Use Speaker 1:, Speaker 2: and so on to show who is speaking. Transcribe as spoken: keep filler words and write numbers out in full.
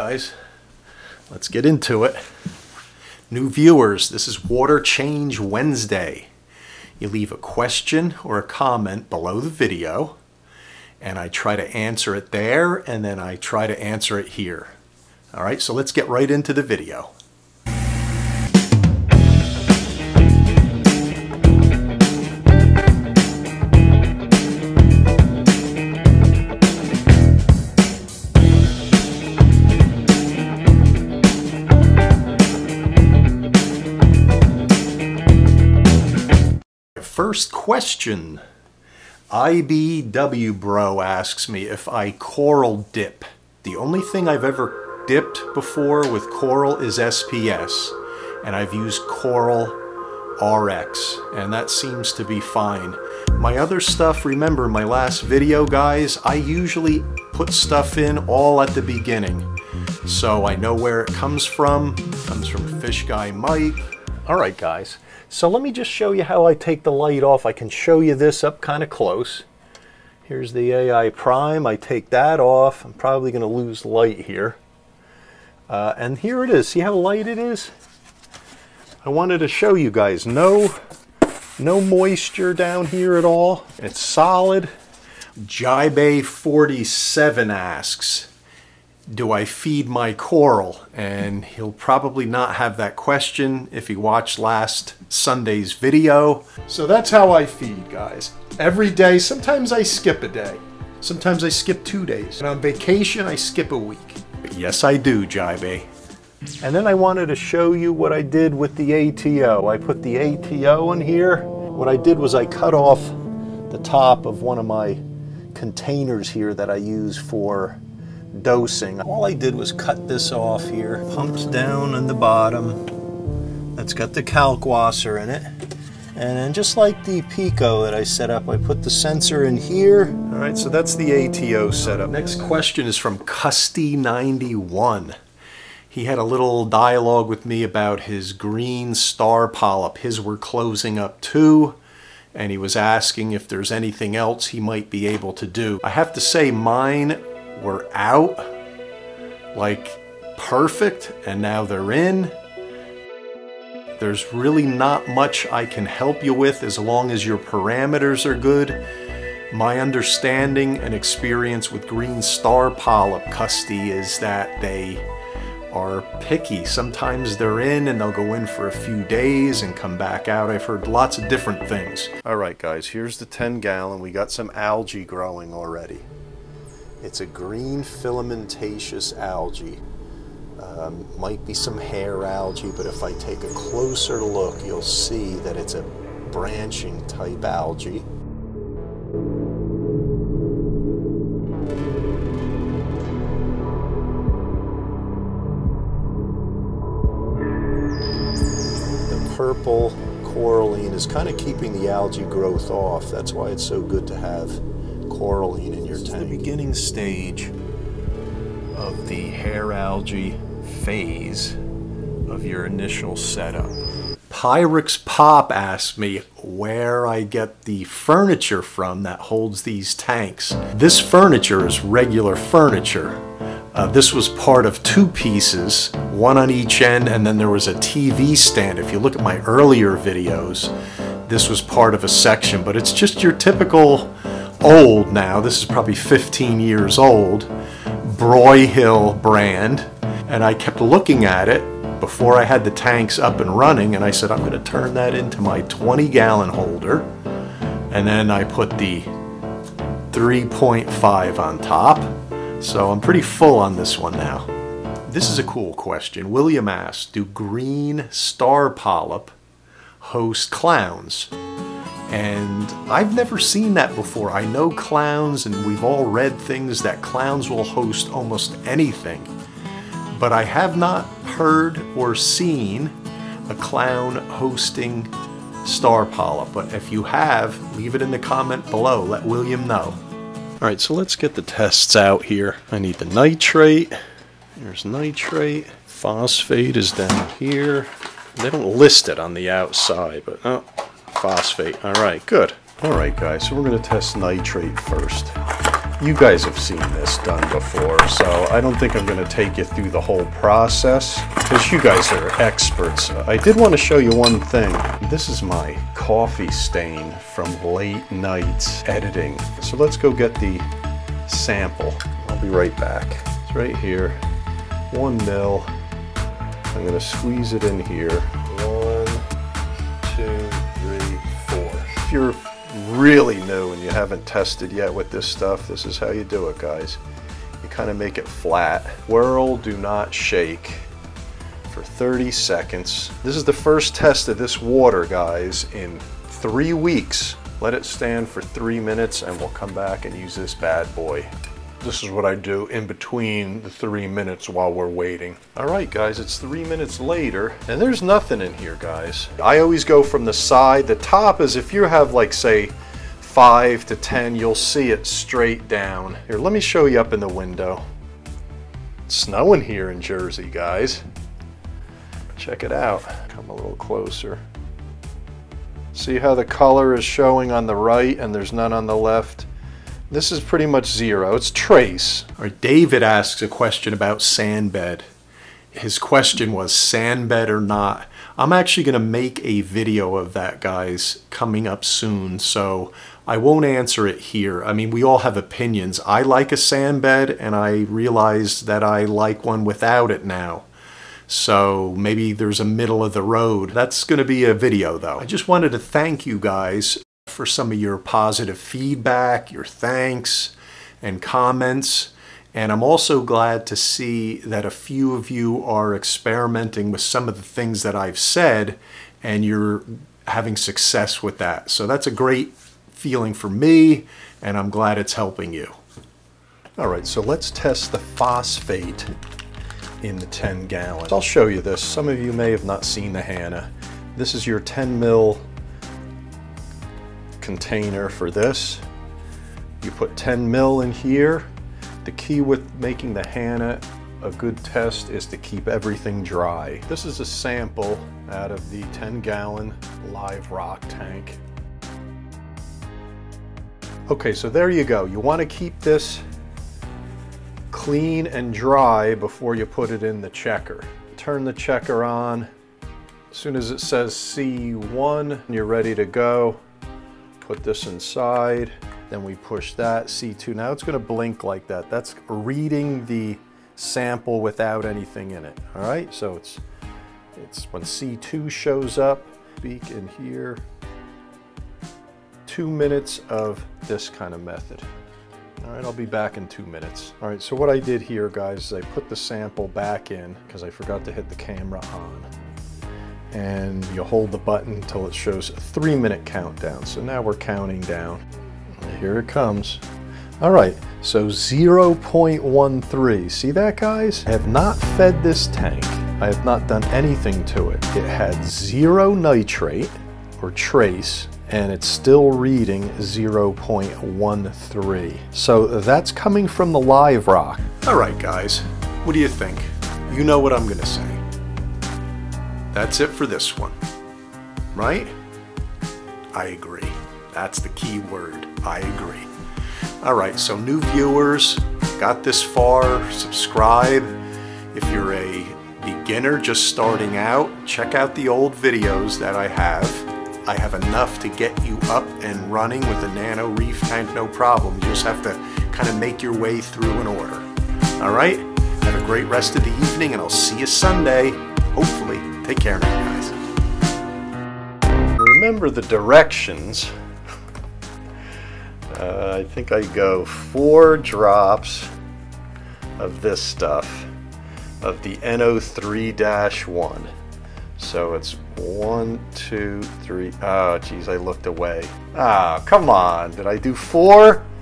Speaker 1: guys, let's get into it. New viewers, this is Water Change Wednesday. You leave a question or a comment below the video, and I try to answer it there, and then I try to answer it here. All right, so let's get right into the video. First question, I B W Bro asks me if I coral dip. The only thing I've ever dipped before with coral is S P S, and I've used Coral R X, and that seems to be fine. My other stuff, remember my last video, guys, I usually put stuff in all at the beginning, so I know where it comes from. It comes from Fish Guy Mike. All right, guys. So let me just show you how I take the light off. I can show you this up kind of close. Here's the A I Prime. I take that off. I'm probably going to lose light here. Uh, and here it is. See how light it is? I wanted to show you guys. No, no moisture down here at all. It's solid. Jibe forty-seven asks, do I feed my coral? And he'll probably not have that question if he watched last Sunday's video. So that's how I feed, guys. Every day, sometimes I skip a day. Sometimes I skip two days. And on vacation, I skip a week. But yes, I do, Jibe. And then I wanted to show you what I did with the A T O. I put the A T O in here. What I did was I cut off the top of one of my containers here that I use for dosing. All I did was cut this off here, pumps down on the bottom. That's got the Kalkwasser in it. And then just like the Pico that I set up, I put the sensor in here. All right, so that's the A T O setup. Next question is from Custy ninety-one. He had a little dialogue with me about his green star polyp. His were closing up too, and he was asking if there's anything else he might be able to do. I have to say mine were out like perfect, and now they're in. There's really not much I can help you with as long as your parameters are good. My understanding and experience with green star polyp, Custy, is that they are picky. Sometimes they're in and they'll go in for a few days and come back out. I've heard lots of different things. All right, guys, here's the ten gallon. We got some algae growing already. It's a green filamentaceous algae. Um, might be some hair algae, but if I take a closer look, you'll see that it's a branching type algae. The purple coralline is kind of keeping the algae growth off. That's why it's so good to have coralline in your tank. This is the beginning stage of the hair algae phase of your initial setup. Pyrex Pop asked me where I get the furniture from that holds these tanks. This furniture is regular furniture. Uh, this was part of two pieces, one on each end, and then there was a T V stand. If you look at my earlier videos, this was part of a section, but it's just your typical old now, this is probably fifteen years old, Broyhill brand, and I kept looking at it before I had the tanks up and running, and I said I'm going to turn that into my twenty gallon holder, and then I put the three point five on top, so I'm pretty full on this one now. This is a cool question. William asked, do green star polyp host clowns? And I've never seen that before. I know clowns, and we've all read things that clowns will host almost anything. But I have not heard or seen a clown hosting star polyp. But if you have, leave it in the comment below. Let William know. All right, so let's get the tests out here. I need the nitrate. There's nitrate. Phosphate is down here. They don't list it on the outside, but oh. Phosphate. All right, good. All right, guys, so we're going to test nitrate first. You guys have seen this done before, so I don't think I'm going to take you through the whole process because you guys are experts. I did want to show you one thing. This is my coffee stain from late nights editing. So let's go get the sample. I'll be right back. It's right here. One mil. I'm going to squeeze it in here. One, two, three, four. If you're really new and you haven't tested yet with this stuff, this is how you do it, guys. You kind of make it flat. Whirl, do not shake for thirty seconds. This is the first test of this water, guys, in three weeks. Let it stand for three minutes and we'll come back and use this bad boy. This is what I do in between the three minutes while we're waiting. All right, guys, it's three minutes later, and there's nothing in here, guys. I always go from the side. The top is, if you have, like, say, five to ten, you'll see it straight down. Here, let me show you up in the window. It's snowing here in Jersey, guys. Check it out. Come a little closer. See how the color is showing on the right and there's none on the left? This is pretty much zero. It's trace. All right, David asks a question about sand bed. His question was sand bed or not. I'm actually going to make a video of that, guys, coming up soon, so I won't answer it here. I mean, we all have opinions. I like a sand bed, and I realize that I like one without it now. So maybe there's a middle of the road. That's going to be a video, though. I just wanted to thank you guys for some of your positive feedback, your thanks and comments. And I'm also glad to see that a few of you are experimenting with some of the things that I've said and you're having success with that. So that's a great feeling for me, and I'm glad it's helping you. All right, so let's test the phosphate in the ten gallons. I'll show you this. Some of you may have not seen the Hannah. This is your ten mil container for this. You put ten mil in here. The key with making the Hannah a good test is to keep everything dry. This is a sample out of the ten gallon live rock tank. Okay, so there you go. You want to keep this clean and dry before you put it in the checker. Turn the checker on. As soon as it says C one, you're ready to go. Put this inside, then we push that, C two. Now it's gonna blink like that. That's reading the sample without anything in it, all right? So it's, it's when C two shows up, speak in here, two minutes of this kind of method. All right, I'll be back in two minutes. All right, so what I did here, guys, is I put the sample back in because I forgot to hit the camera on. And you hold the button until it shows a three minute countdown. So now we're counting down. Here it comes. All right, so zero point one three. See that, guys? I have not fed this tank. I have not done anything to it. It had zero nitrate or trace, and it's still reading zero point one three. So that's coming from the live rock. All right, guys, what do you think? You know what I'm gonna say. That's it for this one, right? I agree. That's the key word, I agree. All right, so new viewers, got this far, subscribe. If you're a beginner just starting out, check out the old videos that I have. I have enough to get you up and running with a nano reef tank, no problem. You just have to kind of make your way through an order. All right, have a great rest of the evening, and I'll see you Sunday, hopefully. Take care now, guys. Remember the directions. Uh, I think I go four drops of this stuff, of the N O three dash one. So it's one, two, three. Oh, geez, I looked away. Ah, come on. Did I do four?